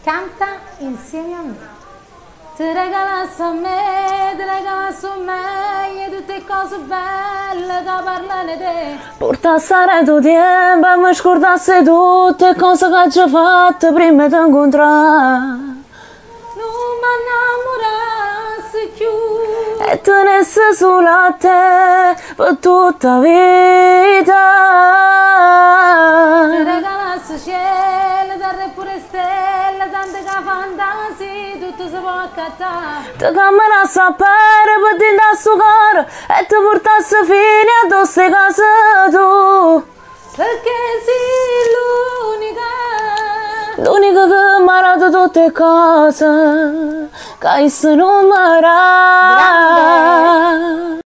Canta insieme a me. Ti regalassi a me, ti regalassi a me, tutte cose belle che parlano di te. Portassi tu tempo e mi scordassi tutte cose che ci ho fatto prima di incontrare. Non mi innamorassi più E tenessi solo a te per tutta la vita. ti regalassi cielo, terra e pure stelle, tante che fantasie, tutto si può accattare. Ti camminassi a pere per dentro a suo cuore e ti portassi fino addosso a casa tu. Perché sei l'unica L'unica che mi ha dato tutte le cose che io non mi